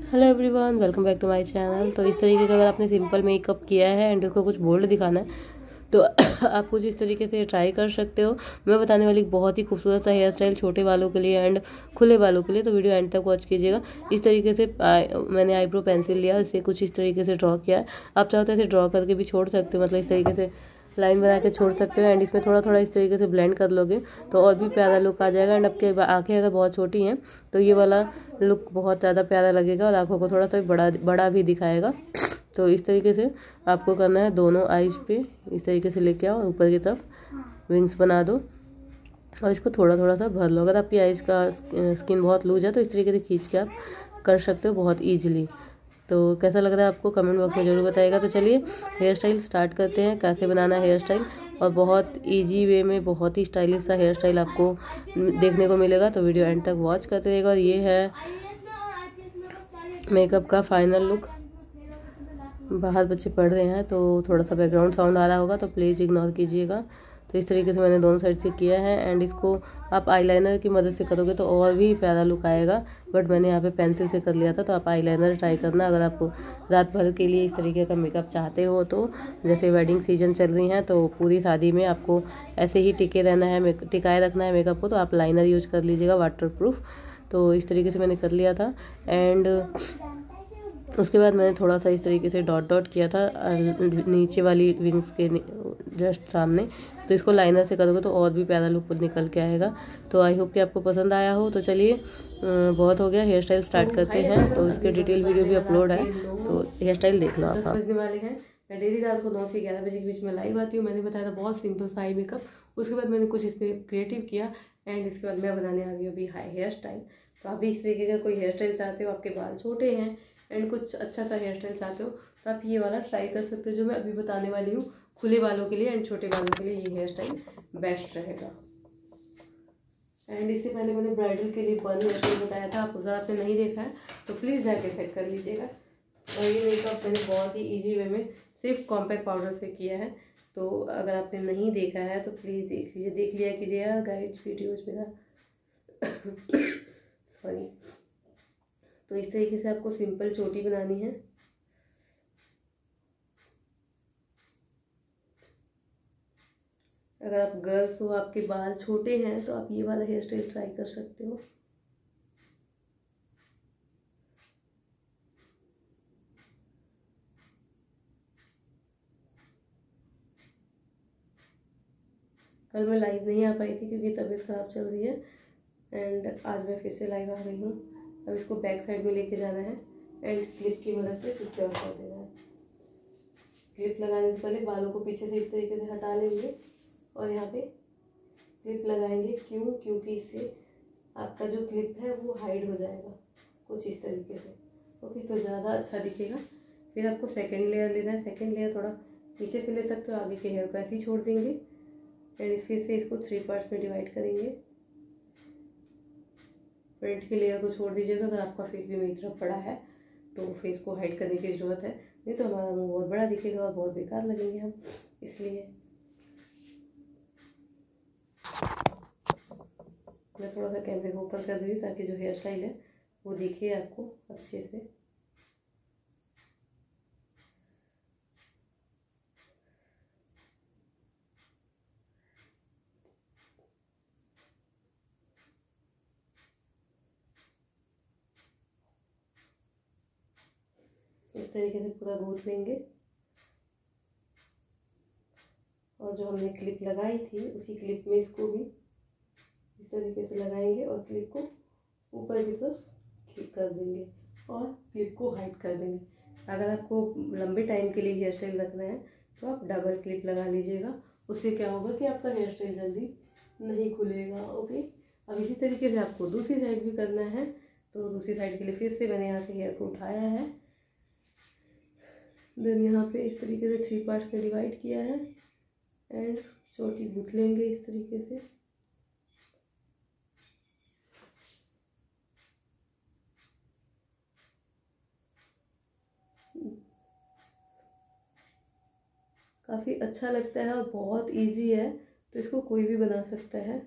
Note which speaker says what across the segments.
Speaker 1: Hello everyone, welcome back to my channel. तो इस तरीके का अगर आपने सिंपल मेकअप किया है एंड उसको कुछ बोल्ड दिखाना है तो आप कुछ इस तरीके से ट्राई कर सकते हो। मैं बताने वाली बहुत ही खूबसूरत सा हेयर स्टाइल छोटे बालों के लिए एंड खुले बालों के लिए, तो वीडियो एंड तक वॉच कीजिएगा। इस तरीके से मैंने आईब्रो पेंसिल लिया, इसे कुछ इस तरीके से ड्रॉ किया है। आप चाहो तो इसे ड्रॉ करके भी छोड़ सकते हो, मतलब इस तरीके से लाइन बना के छोड़ सकते हो एंड इसमें थोड़ा थोड़ा इस तरीके से ब्लेंड कर लोगे तो और भी प्यारा लुक आ जाएगा। एंड आपके आँखें अगर बहुत छोटी हैं तो ये वाला लुक बहुत ज़्यादा प्यारा लगेगा और आँखों को थोड़ा सा बड़ा बड़ा भी दिखाएगा। तो इस तरीके से आपको करना है, दोनों आईज पे इस तरीके से लेके आओ, ऊपर की तरफ विंग्स बना दो और इसको थोड़ा थोड़ा सा भर लो। अगर आपकी आईज का स्किन बहुत लूज है तो इस तरीके से खींच के आप कर सकते हो बहुत ईजिली। तो कैसा लग रहा है आपको कमेंट बॉक्स में ज़रूर बताइएगा। तो चलिए हेयर स्टाइल स्टार्ट करते हैं, कैसे बनाना है हेयर स्टाइल, और बहुत इजी वे में बहुत ही स्टाइलिश सा हेयर स्टाइल आपको देखने को मिलेगा। तो वीडियो एंड तक वॉच करते रहिएगा। और ये है मेकअप का फाइनल लुक। बाहर बच्चे पढ़ रहे हैं तो थोड़ा सा बैकग्राउंड साउंड आ रहा होगा तो प्लीज़ इग्नोर कीजिएगा। तो इस तरीके से मैंने दोनों साइड से किया है एंड इसको आप आईलाइनर की मदद से करोगे तो और भी प्यारा लुक आएगा, बट मैंने यहाँ पे पेंसिल से कर लिया था। तो आप आईलाइनर ट्राई करना अगर आप रात भर के लिए इस तरीके का मेकअप चाहते हो। तो जैसे वेडिंग सीजन चल रही हैं तो पूरी शादी में आपको ऐसे ही टिके रहना है, टिकाए रखना है मेकअप को, तो आप लाइनर यूज कर लीजिएगा वाटर प्रूफ। तो इस तरीके से मैंने कर लिया था एंड उसके बाद मैंने थोड़ा सा इस तरीके से डॉट डॉट किया था नीचे वाली विंग्स के जस्ट सामने। तो इसको लाइनर से करोगे तो और भी प्यारा लुक निकल के आएगा। तो आई होप कि आपको पसंद आया हो। तो चलिए बहुत हो गया, हेयर स्टाइल स्टार्ट करते हैं। तो इसके डिटेल वीडियो भी अपलोड है, तो हेयर स्टाइल देख लो आप। 10 बजने वाले हैं। मैं डेली रात को 9 से 11 बजे के बीच में लाइव आती हूँ। मैंने बताया था बहुत सिंपल सा आई मेकअप, उसके बाद मैंने कुछ इस पर क्रिएटिव किया एंड इसके बाद मैं बनाने आ गई अभी हाई हेयर स्टाइल। तो आप भी इस तरीके का कोई हेयर स्टाइल चाहते हो, आपके बाल छोटे हैं एंड कुछ अच्छा सा हेयर स्टाइल चाहते हो तो आप ये वाला ट्राई कर सकते हो जो मैं अभी बताने वाली हूँ। खुले बालों के लिए एंड छोटे बालों के लिए ये हेयर स्टाइल बेस्ट रहेगा। एंड इससे पहले मैंने ब्राइडल के लिए बन हेयर स्टाइल बताया था, आप अगर आपने नहीं देखा है तो प्लीज़ जाके चेक कर लीजिएगा। और ये मेकअप मैंने बहुत ही ईजी वे में सिर्फ कॉम्पैक्ट पाउडर से किया है। तो अगर आपने नहीं देखा है तो प्लीज़ देख लीजिए, देख लिया कीजिए यार गाइड्स वीडियोज़ मेरा सॉरी। तो इस तरीके से आपको सिंपल चोटी बनानी है। अगर आप गर्ल्स हो, आपके बाल छोटे हैं तो आप ये वाला हेयर स्टाइल ट्राई कर सकते हो। कल मैं लाइव नहीं आ पाई थी क्योंकि तबीयत ख़राब चल रही है एंड आज मैं फिर से लाइव आ गई हूँ। अब इसको बैक साइड में लेके जाना है एंड क्लिप की मदद से सिक्योर कर देना है। क्लिप लगाने से पहले बालों को पीछे से इस तरीके से हटा लेंगे और यहाँ पे क्लिप लगाएंगे। क्योंकि इससे आपका जो क्लिप है वो हाइड हो जाएगा कुछ इस तरीके से। ओके, तो ज़्यादा अच्छा दिखेगा। फिर आपको सेकेंड लेयर लेना है। सेकेंड लेयर थोड़ा पीछे से ले सकते हो, आगे के हेयर को ऐसे ही छोड़ देंगे एंड फिर से इसको 3 पार्ट्स में डिवाइड करेंगे। फ्रंट के लेयर को छोड़ दीजिएगा। अगर आपका फेस भी मेरी तरफ बड़ा है तो फेस को हाइड करने की ज़रूरत है, नहीं तो हमारा मुंह बहुत बड़ा दिखेगा और बहुत बेकार लगेंगे हम। इसलिए मैं थोड़ा सा कैमरे को ऊपर कर दूँगी ताकि जो हेयर स्टाइल है वो दिखे आपको अच्छे से। इस तरीके से पूरा गूंथ लेंगे और जो हमने क्लिप लगाई थी उसी क्लिप में इसको भी इस तरीके से लगाएंगे और क्लिप को ऊपर की तरफ क्लिप कर देंगे और क्लिप को हाइड कर देंगे। अगर आपको लंबे टाइम के लिए हेयर स्टाइल रखना है तो आप डबल क्लिप लगा लीजिएगा। उससे क्या होगा कि आपका हेयर स्टाइल जल्दी नहीं खुलेगा। ओके, अब इसी तरीके से आपको दूसरी साइड भी करना है। तो दूसरी साइड के लिए फिर से मैंने यहाँ से हेयर को उठाया है, देन यहाँ पे इस तरीके से 3 पार्ट्स में डिवाइड किया है एंड चोटी गूंथ लेंगे इस तरीके से। काफ़ी अच्छा लगता है और बहुत इजी है, तो इसको कोई भी बना सकता है।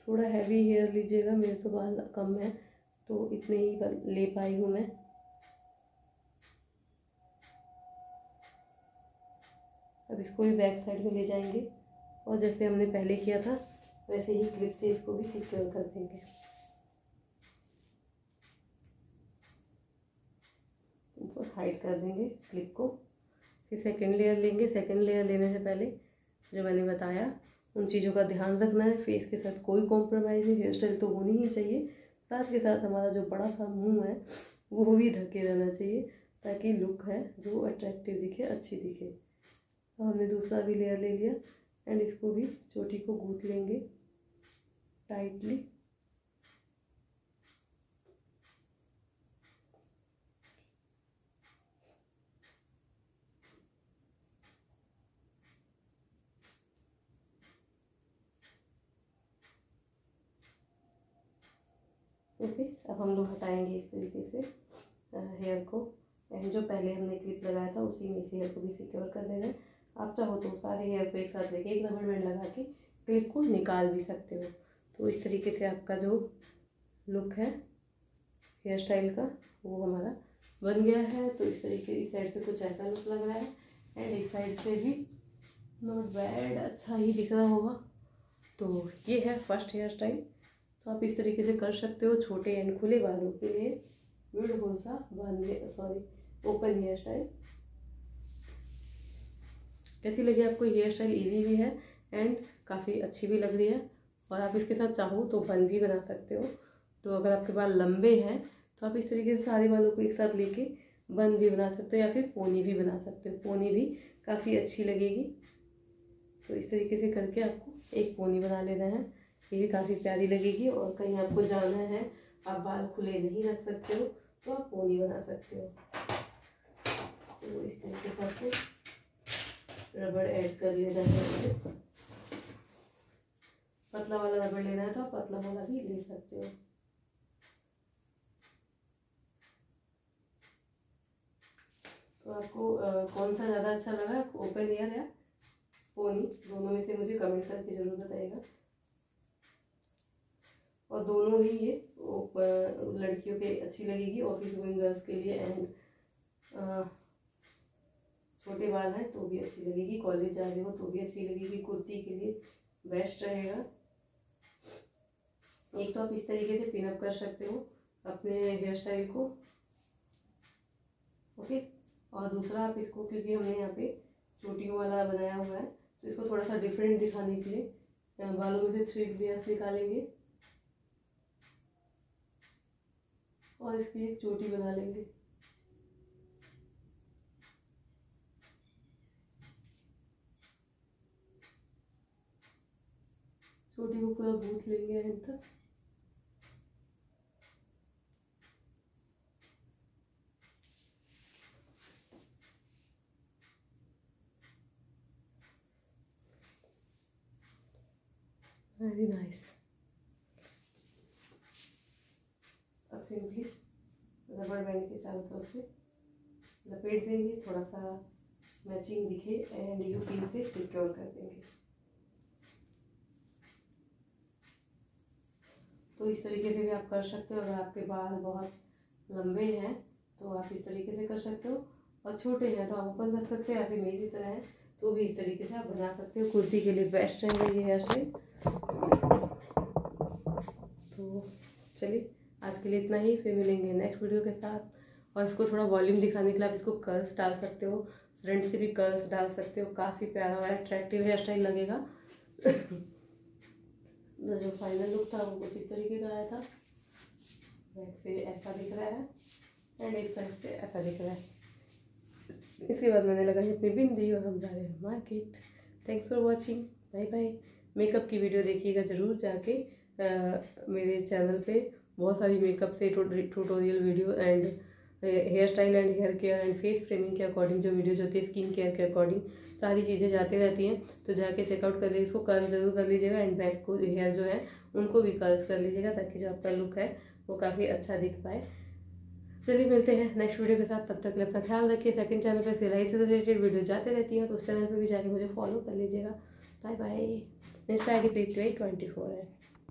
Speaker 1: थोड़ा हैवी हेयर लीजिएगा, मेरे तो बाल कम है तो इतने ही ले पाई हूँ मैं। अब इसको भी बैक साइड में ले जाएंगे और जैसे हमने पहले किया था वैसे ही क्लिप से इसको भी सिक्योर कर देंगे। इनको हाइड कर देंगे क्लिप को। फिर सेकेंड लेयर लेंगे। सेकेंड लेयर लेने से पहले जो मैंने बताया उन चीज़ों का ध्यान रखना है। फेस के साथ कोई कॉम्प्रोमाइज़ नहीं, हेयर स्टाइल तो होनी ही चाहिए, साथ के साथ हमारा जो बड़ा सा मुंह है वो भी ढके रहना चाहिए ताकि लुक है जो अट्रैक्टिव दिखे, अच्छी दिखे। अब हमने दूसरा भी लेयर ले लिया एंड इसको भी चोटी को गूंथ लेंगे टाइटली। ओके, अब हम लोग हटाएंगे इस तरीके से हेयर को एंड जो पहले हमने क्लिप लगाया था उसी में इस हेयर को भी सिक्योर कर देना है। आप चाहो तो सारे हेयर को एक साथ लेके एक रबड़ बैंड लगा के क्लिप को निकाल भी सकते हो। तो इस तरीके से आपका जो लुक है हेयर स्टाइल का वो हमारा बन गया है। तो इस तरीके इस साइड से कुछ ऐसा लुक लग रहा है एंड इस साइड से भी नॉट बैड, अच्छा ही दिख रहा होगा। तो ये है फर्स्ट हेयर स्टाइल। तो आप इस तरीके से कर सकते हो छोटे एंड खुले बालों के लिए ब्यूटीफुल सा ओपन हेयर स्टाइल। कैसी लगी आपको हेयर स्टाइल? इजी भी है एंड काफ़ी अच्छी भी लग रही है और आप इसके साथ चाहो तो बन भी बना सकते हो। तो अगर आपके बाल लंबे हैं तो आप इस तरीके से सारे बालों को एक साथ लेके बन भी बना सकते हो या फिर पोनी भी बना सकते हो। पोनी भी काफ़ी अच्छी लगेगी। तो इस तरीके से करके आपको एक पोनी बना लेना है, ये भी काफ़ी प्यारी लगेगी। और कहीं आपको जाना है, आप बाल खुले नहीं रख सकते हो तो आप पोनी बना सकते हो। तो इस तरीके से आपको रबड़ ऐड कर लेना है। पतला वाला रबड़ लेना है तो आप पतला वाला भी ले सकते हो। तो आपको कौन सा ज़्यादा अच्छा लगा, ओपन एयर या पोनी? दोनों में से मुझे कमेंट करके ज़रूर बताइएगा। और दोनों ही ये लड़कियों पे अच्छी लगेगी, ऑफिस गोइंग गर्ल्स के लिए एंड छोटे बाल हैं तो भी अच्छी लगेगी, कॉलेज जा रहे हो तो भी अच्छी लगेगी, कुर्ती के लिए बेस्ट रहेगा। एक तो आप इस तरीके से पिन अप कर सकते हो अपने हेयर स्टाइल को, ओके। और दूसरा आप इसको, क्योंकि हमने यहाँ पे चोटियों वाला बनाया हुआ है तो इसको थोड़ा सा डिफरेंट दिखाने के लिए बालों में से थ्रेड लेयर्स निकालेंगे और इसकी एक चोटी बना लेंगे। चोटी को पूरा गूंथ लेंगे एंड तक। Very nice. अब सिंपली रबड़ बैंड के चारों तरफ से लपेट देंगे, थोड़ा सा मैचिंग दिखे एंड यू पिन से सिक्योर कर देंगे। तो इस तरीके से भी आप कर सकते हो। अगर आपके बाल बहुत लंबे हैं तो आप इस तरीके से कर सकते हो, और छोटे हैं तो आप ओपन रख सकते हो या फिर मेरी तरह है तो भी इस तरीके से आप बना सकते हो। कुर्ती के लिए बेस्ट रहेगा ये हेयर स्टाइल। तो चलिए आज के लिए इतना ही, फिर मिलेंगे नेक्स्ट वीडियो के साथ। और इसको थोड़ा वॉल्यूम दिखाने के लिए आप इसको कर्ल्स डाल सकते हो, फ्रंट से भी कर्ल्स डाल सकते हो, काफ़ी प्यारा और अट्रैक्टिव हेयर स्टाइल लगेगा। जो फाइनल लुक था वो कुछ इस तरीके का आया था। बैक से ऐसा दिख रहा है एंड एक साइड से ऐसा दिख रहा है। इसके बाद मैंने लगाई अपनी बिंदी और हम जा रहे हैं market. Thanks for watching, bye bye. Makeup की वीडियो देखिएगा ज़रूर जाके, मेरे चैनल पे बहुत सारी मेकअप से tutorial video and hair style and hair care and face framing के अकॉर्डिंग जो वीडियोज होती है, स्किन केयर के अकॉर्डिंग सारी चीज़ें जाती रहती हैं। तो जाके चेकआउट कर लीजिए। इसको कर्ल जरूर कर लीजिएगा एंड बैक को हेयर जो है उनको भी कर्ल्स कर लीजिएगा ताकि जो आपका लुक है वो काफ़ी अच्छा दिख पाए। चलिए मिलते हैं नेक्स्ट वीडियो के साथ, तब तक के लिए अपना ख्याल रखिए। सेकंड चैनल पे सिलाई से रिलेटेड वीडियो जाते रहती हैं तो उस चैनल पे भी जाके मुझे फॉलो कर लीजिएगा। Bye bye. Insta ID Preet 24 है।